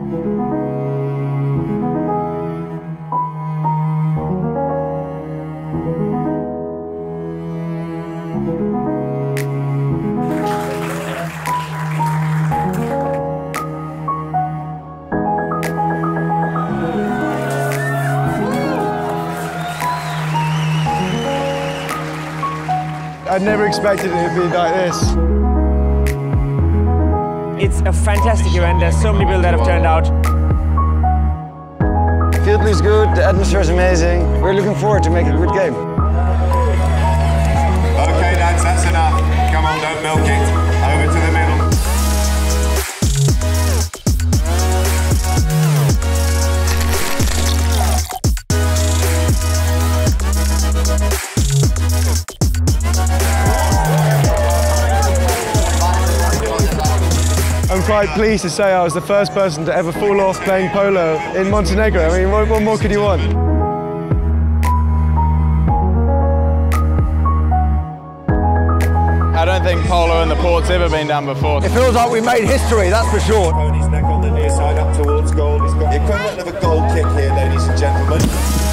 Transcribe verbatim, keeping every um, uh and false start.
I never expected it to be like this. It's a fantastic event. There's so many people that have turned out. Field looks good, the atmosphere is amazing. We're looking forward to making a good game. Okay, lads, that's enough. Come on, don't milk it. Over to the middle. I'm quite pleased to say I was the first person to ever fall off playing polo in Montenegro. I mean, what, what more could you want? I don't think polo in the port's ever been done before. It feels like we made history, that's for sure. Pony's neck on the near side up towards goal. He's got the equivalent of a goal kick here, ladies and gentlemen.